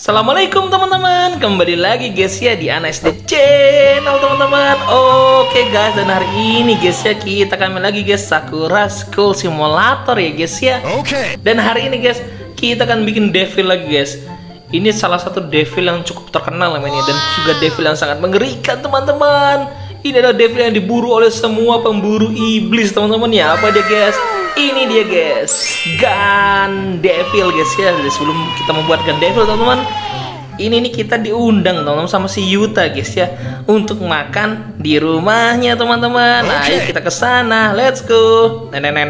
Assalamualaikum teman-teman, kembali lagi guys ya di AnaSD Channel teman-teman. Oke guys, dan hari ini guys ya kita akan main lagi guys Sakura School Simulator ya guys ya. Oke. Dan hari ini guys kita akan bikin devil lagi guys. Ini salah satu devil yang cukup terkenal namanya dan juga devil yang sangat mengerikan teman-teman. Ini adalah devil yang diburu oleh semua pemburu iblis teman-teman ya. Apa dia guys? Ini dia guys, Gun Devil guys ya. Jadi sebelum kita membuat Gun Devil teman-teman, ini nih kita diundang teman-teman sama si Yuta guys ya untuk makan di rumahnya teman-teman. Nah, ayo kita ke sana, let's go.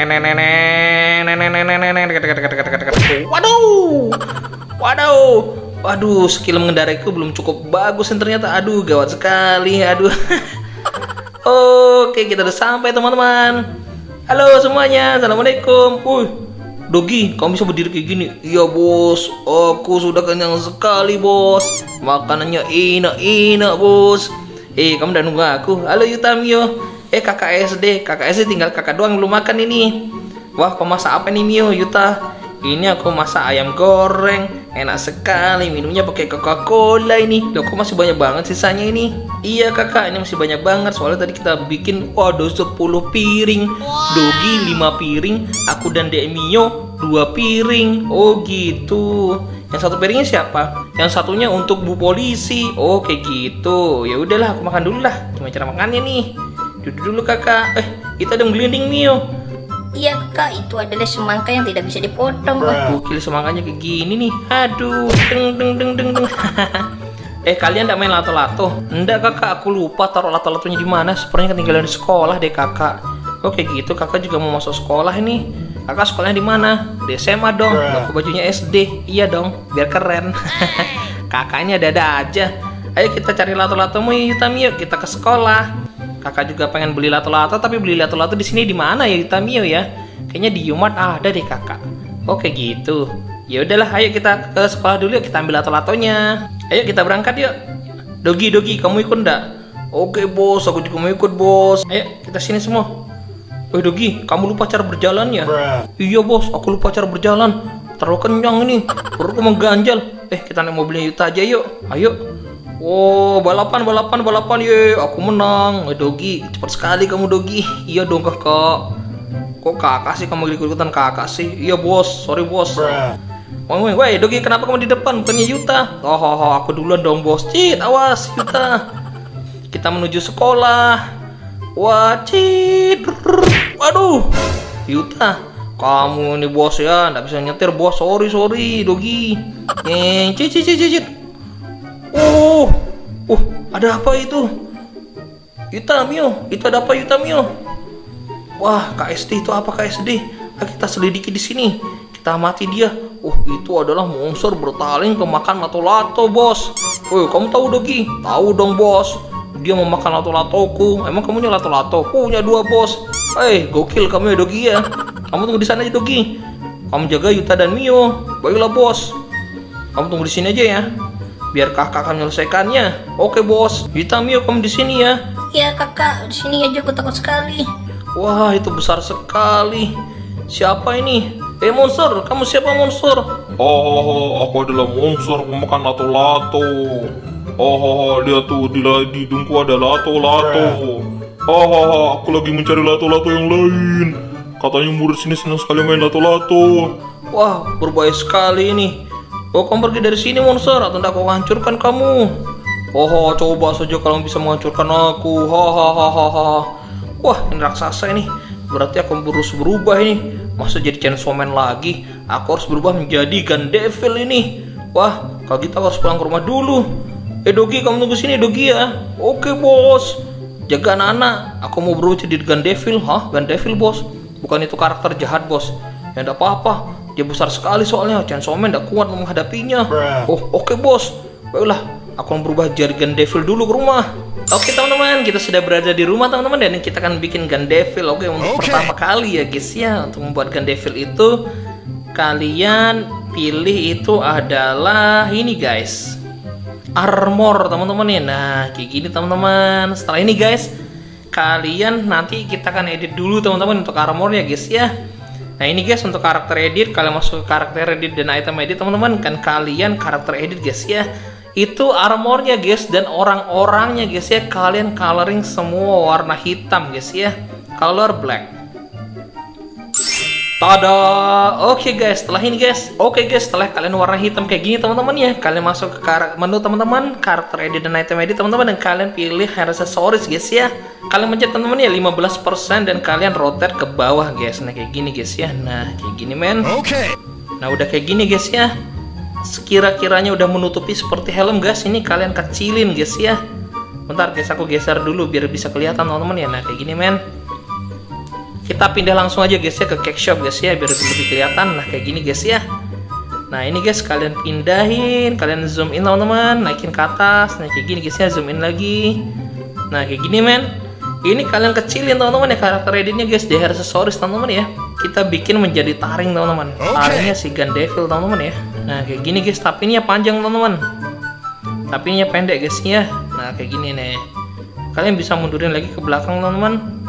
Waduh, skill mengendariku belum cukup bagus ternyata. Aduh, gawat sekali. Aduh. Oke, kita udah sampai teman-teman. Halo semuanya, assalamualaikum. Dogi, kamu bisa berdiri kayak gini? Iya bos, aku sudah kenyang sekali bos. Makanannya enak-enak bos. Kamu udah nunggu aku. Halo Yuta Mio. Kakak SD tinggal kakak doang belum makan ini. Wah, kau masak apa nih Mio, Yuta? Ini aku masak ayam goreng, enak sekali. Minumnya pakai Coca-Cola ini. Loh, kok masih banyak banget sisanya ini? Iya kakak, ini masih banyak banget. Soalnya tadi kita bikin, waduh 10 piring. Dogi 5 piring, aku dan Dek Mio 2 piring. Oh gitu. Yang satu piringnya siapa? Yang satunya untuk Bu Polisi. Oh kayak gitu. Ya udahlah, aku makan dulu lah. Gimana cara makannya nih? Duduk dulu kakak. Kita ada gelinding Mio. Iya kak, itu adalah semangka yang tidak bisa dipotong. Gokil semangkanya kayak gini nih. Aduh, deng. Kalian enggak main lato-lato? Enggak kakak, aku lupa taruh lato-latonya di mana. Sepertinya ketinggalan di sekolah deh kakak. Oke gitu, kakak juga mau masuk sekolah ini. Kakak sekolahnya di mana? Di SMA dong. Aku bajunya SD. Iya dong, biar keren. Kakaknya ada aja. Ayo kita cari lato-latomu Yuta Mio, kita ke sekolah. Kakak juga pengen beli lato-lato, tapi beli lato-lato di sini di mana ya Yuta Mio ya? Kayaknya di Yumart ada deh kakak. Oke gitu. Ya udahlah, ayo kita ke sekolah dulu yuk, kita ambil lato-latonya. Ayo kita berangkat yuk. Dogi, kamu ikut ndak? Oke bos, aku juga mau ikut bos. Ayo kita sini semua. Dogi, kamu lupa cara berjalan ya? Iya bos, aku lupa cara berjalan. Terlalu kenyang ini, perutku mengganjal. Kita naik mobilnya Yuta aja yuk. Ayo. Oh, balapan ye, aku menang. Dogi, cepat sekali kamu Dogi. Iya dong kakak. Kok kakak sih kamu ikut-ikutan kakak sih? Iya bos, sorry bos. Woi, Dogi kenapa kamu di depan bukannya Yuta? Aku duluan dong bos. Cit, awas Yuta. Kita menuju sekolah. Wah, cit. Waduh, Yuta, kamu nih bos ya, nggak bisa nyetir bos. Sorry Dogi. Cit. Ada apa itu? Yuta Mio, itu ada apa Yuta Mio? Wah, KSD itu apa KSD? Kita selidiki di sini. Kita amati dia. Itu adalah monster bertaling kemakan lato-lato, bos. Kamu tahu Dogi? Tahu dong, bos. Dia memakan lato-latoku. Emang kamu punya lato-lato? Punya 2, bos. Gokil kamu ya Dogi ya. Kamu tunggu di sana aja Dogi. Kamu jaga Yuta dan Mio. Baiklah, bos. Kamu tunggu di sini aja ya. Biar kakak akan menyelesaikannya. Oke bos. Yuta Mio, kamu di sini ya. Iya kakak, di sini aja, aku takut sekali. Wah, itu besar sekali. Siapa ini? Monster, kamu siapa monster? Aku adalah monster pemakan lato-lato. Lihat tuh di hidungku ada lato-lato. Aku lagi mencari lato-lato yang lain. Katanya murid sini senang sekali main lato-lato. Wah, berbahaya sekali ini. Kamu pergi dari sini monster, atau tidak aku hancurkan kamu. Coba saja kalau bisa menghancurkan aku. Wah, ini raksasa ini. Berarti aku harus berubah ini. Masa jadi Chainsaw Man lagi? Aku harus berubah menjadi Gun Devil ini. Wah, kalau gitu aku harus pulang ke rumah dulu. Dogi, kamu tunggu sini Dogi ya. Oke bos. Jaga anak-anak. Aku mau berubah jadi Gun Devil. Gun Devil bos. Bukan itu karakter jahat bos. Ya enggak apa-apa. Dia besar sekali soalnya, Chainsaw Man tidak kuat menghadapinya. Oke bos. Baiklah, aku mau berubah jadi Gun Devil dulu ke rumah. Oke teman-teman, kita sudah berada di rumah teman-teman, dan kita akan bikin Gun Devil. Untuk pertama kali ya guys ya, untuk membuat Gun Devil itu kalian pilih itu adalah ini guys, armor teman-teman ya. Nah kayak gini teman-teman. Setelah ini guys, kalian nanti kita akan edit dulu teman-teman untuk armornya guys ya. Nah ini guys untuk karakter edit, kalian masuk ke karakter edit dan item edit teman-teman, kan kalian karakter edit guys ya. Itu armornya guys dan orang-orangnya guys ya, kalian coloring semua warna hitam guys ya, color black. Tada. Oke guys, setelah ini guys, setelah kalian warna hitam kayak gini teman-teman ya, kalian masuk ke menu teman-teman, karakter edit dan item edit teman-teman, dan kalian pilih hair accessories guys ya. Kalian pencet teman-teman ya 15% dan kalian rotate ke bawah guys. Nah kayak gini guys ya. Nah kayak gini men. Nah udah kayak gini guys ya. Sekira-kiranya udah menutupi seperti helm guys. Ini kalian kecilin guys ya. Bentar guys, aku geser dulu biar bisa kelihatan teman-teman ya. Nah kayak gini men. Kita pindah langsung aja guys ya ke cake shop guys ya, biar lebih kelihatan. Nah kayak gini guys ya. Nah ini guys kalian pindahin, kalian zoom in teman-teman, naikin ke atas. Nah kayak gini guys ya, zoom in lagi. Nah kayak gini men. Ini kalian kecilin teman-teman ya karakter editnya guys, di hair accessories teman-teman ya. Kita bikin menjadi taring teman-teman. Taringnya si Gun Devil teman-teman ya. Nah kayak gini guys, tapi ini panjang teman-teman. Tapi ini pendek guys ya. Nah kayak gini nih. Kalian bisa mundurin lagi ke belakang teman-teman.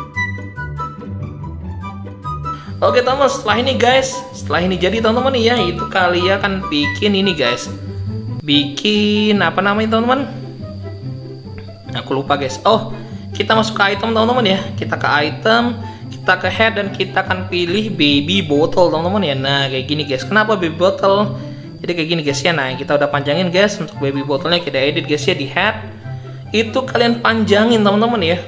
Oke teman, setelah ini guys, setelah ini jadi teman-teman ya, itu kalian akan bikin ini guys. Bikin apa namanya teman-teman? Aku lupa guys. Oh, kita masuk ke item teman-teman ya. Kita ke item, kita ke head dan kita akan pilih baby bottle teman-teman ya. Nah kayak gini guys. Kenapa baby bottle? Jadi kayak gini guys ya. Nah kita udah panjangin guys untuk baby bottlenya, kita edit guys ya di head. Itu kalian panjangin teman-teman ya.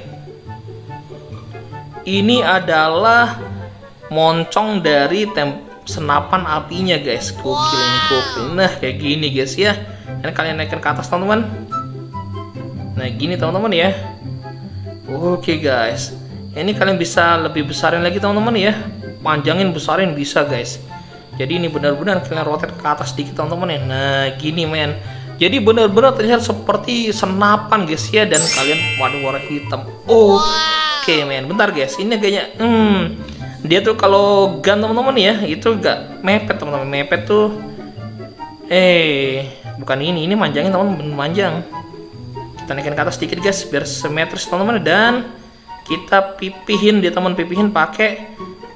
Ini adalah moncong dari senapan apinya guys. Gokil ini, gokil. Nah kayak gini guys ya. Dan kalian naikkan ke atas teman-teman. Nah gini teman-teman ya. Oke guys, ini kalian bisa lebih besarin lagi teman-teman ya. Panjangin, besarin bisa guys. Jadi ini benar-benar kalian rotate ke atas dikit teman-teman ya. Nah gini men. Jadi benar-benar terlihat seperti senapan guys ya. Dan kalian warna hitam. Oke men, bentar guys. Ini kayaknya dia tuh kalau gun teman-teman ya, itu gak mepet teman-teman. Mepet tuh bukan ini manjangin teman-teman, manjang. Kita naikin ke atas sedikit guys biar simetris teman-teman, dan kita pipihin dia teman, pipihin pakai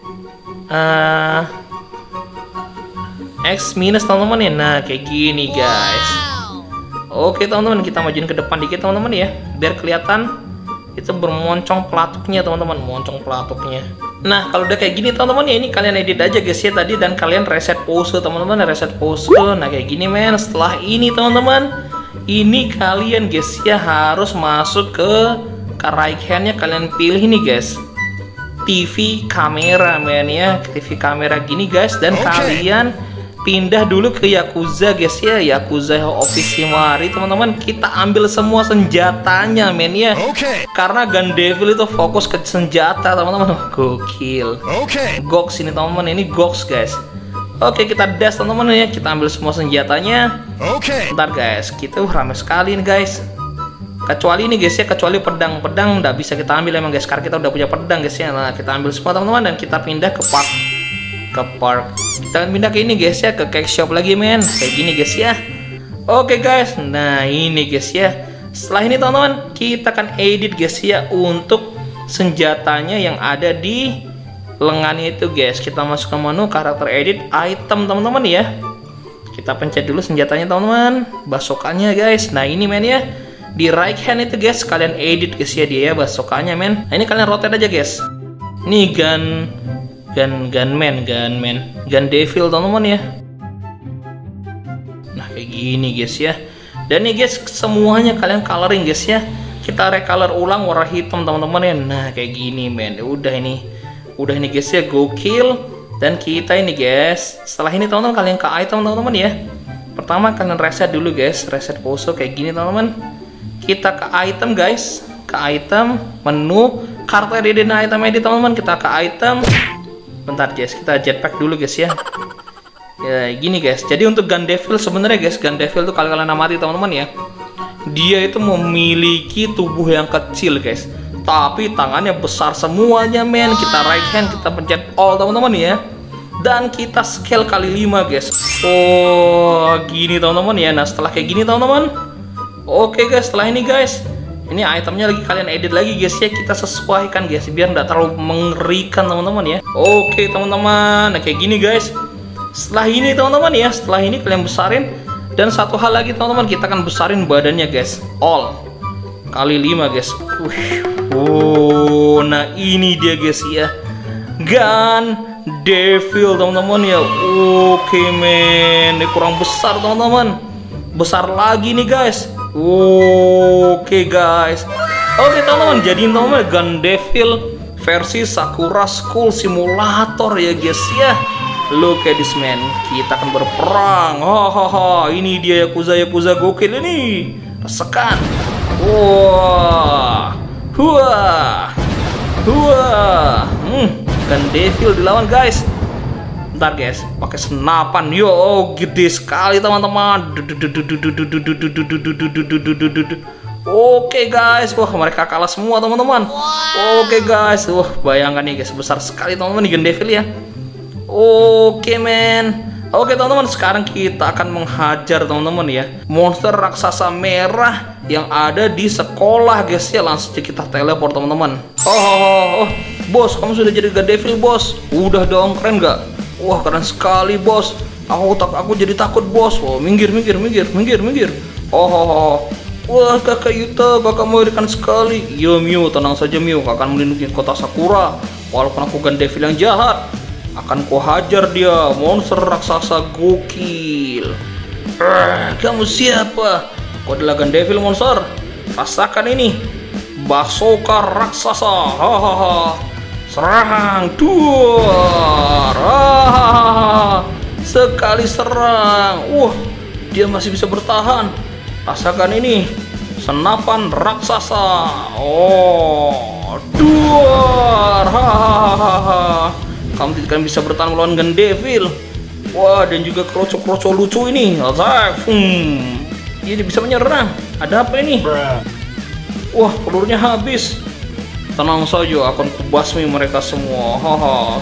X minus teman-teman ya. Nah kayak gini guys. Oke teman-teman, kita majuin ke depan dikit teman-teman ya, biar kelihatan itu bermoncong pelatuknya teman-teman, moncong pelatuknya. Nah kalau udah kayak gini teman-teman ya, ini kalian edit aja guys ya tadi, dan kalian reset pose teman-teman, reset pose. Nah kayak gini men. Setelah ini teman-teman, ini kalian guys ya harus masuk ke right handnya, kalian pilih ini guys, TV kamera men ya, TV kamera gini guys, dan kalian pindah dulu ke Yakuza guys ya, Yakuza Office Himari teman-teman. Kita ambil semua senjatanya men ya. Karena Gun Devil itu fokus ke senjata teman-teman. Gokil. Gox ini teman-teman, ini Gox guys. Oke kita dash teman-teman ya, kita ambil semua senjatanya. Bentar guys, kita rame sekali nih guys. Kecuali ini guys ya, kecuali pedang nggak bisa kita ambil emang guys, karena kita udah punya pedang guys ya. Nah kita ambil semua teman-teman dan kita pindah ke park. Kita akan pindah ke ini guys ya, ke cake shop lagi men. Kayak gini guys ya. Oke guys, nah ini guys ya. Setelah ini teman-teman, kita akan edit guys ya untuk senjatanya yang ada di lengannya itu guys. Kita masuk ke menu karakter edit item teman-teman ya. Kita pencet dulu senjatanya teman-teman, basokannya guys. Nah ini men ya, di right hand itu guys kalian edit guys ya dia ya, basokannya men. Nah ini kalian rotate aja guys. Nih Gun Devil teman-teman ya. Nah kayak gini guys ya. Dan nih guys semuanya kalian coloring guys ya. Kita recolor ulang warna hitam teman-teman ya. Nah kayak gini men. Udah ini guys ya, gokil. Dan kita ini guys, setelah ini teman-teman kalian ke item teman-teman ya. Pertama kalian reset dulu guys, reset pose kayak gini teman-teman. Kita ke item guys, ke item, menu karakter edit item edit teman-teman. Kita ke item. Bentar guys, kita jetpack dulu guys ya. Ya gini guys. Jadi untuk Gun Devil sebenarnya guys, Gun Devil tuh kalau kalian amati teman-teman ya, dia itu memiliki tubuh yang kecil guys, tapi tangannya besar semuanya men. Kita right hand, kita pencet all teman-teman ya, dan kita scale kali 5 guys. Oh gini teman-teman ya. Nah setelah kayak gini teman-teman, oke guys, setelah ini guys Ini itemnya lagi kalian edit lagi guys ya, kita sesuaikan guys biar nggak terlalu mengerikan teman-teman ya. Oke teman-teman, nah kayak gini guys. Setelah ini teman-teman ya, setelah ini kalian besarin. Dan satu hal lagi teman-teman, kita akan besarin badannya guys, all kali 5 guys. Oh, nah ini dia guys ya, Gun Devil teman-teman ya. Oke men, ini kurang besar teman-teman, besar lagi nih guys. Oke guys, oke teman-teman, jadiin teman-teman Gun Devil versi Sakura School Simulator ya guys ya. Look at this man, kita akan berperang. Hahaha, ini dia Yakuza gokil ini. Rasakan. Wah, Gun Devil dilawan guys. Bentar guys, pakai senapan. Yo, gede sekali teman-teman. Oke guys, wah mereka kalah semua teman-teman. Oke guys, wah bayangkan nih guys, besar sekali teman-teman Gun Devil ya. Oke men. Oke teman-teman, sekarang kita akan menghajar teman-teman ya monster raksasa merah yang ada di sekolah guys ya. Langsung kita teleport teman-teman. Oh, bos, kamu sudah jadi Gun Devil bos. Udah dong, keren gak? Wah keren sekali bos. Aku jadi takut bos. Oh minggir. Oh. Wah kakak Yuta, kakak mengerikan sekali. Yo Mew, tenang saja Mew, kakak akan melindungi kota Sakura. Walaupun aku Gun Devil yang jahat, akan ku hajar dia, monster raksasa gokil. Kamu siapa? Kau adalah Gun Devil monster. Rasakan ini, Basoka raksasa. Hahaha. Serang, duar. Sekali serang. Wah, dia masih bisa bertahan. Rasakan ini, senapan raksasa. Oh, duar. Hahaha. Kamu tidak akan bisa bertahan melawan Gun Devil. Wah, dan juga kroco lucu ini. Attack. Ini bisa menyerang. Ada apa ini? Wah, pelurunya habis. Tenang saja, akan kubasmi mereka semua. Haha.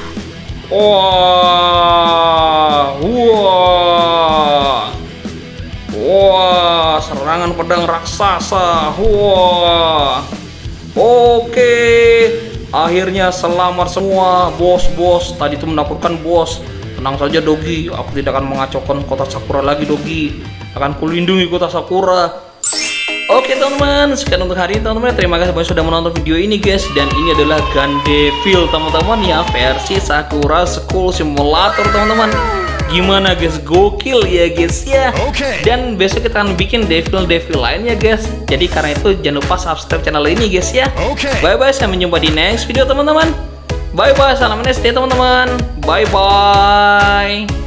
Wah, serangan pedang raksasa. Wah. Oke. Akhirnya selamat semua, bos. Tadi itu menaklukkan bos. Tenang saja Dogi, aku tidak akan mengacaukan kota Sakura lagi Dogi. Akan kulindungi kota Sakura. Oke teman-teman, sekian untuk hari ini teman-teman. Terima kasih banyak sudah menonton video ini guys. Dan ini adalah Gun Devil teman-teman ya, versi Sakura School Simulator teman-teman. Gimana guys, gokil ya guys ya. Dan besok kita akan bikin devil lainnya guys. Jadi karena itu jangan lupa subscribe channel ini guys ya. Bye bye, sampai jumpa di next video teman-teman. Bye bye, salam SD teman-teman. Bye bye.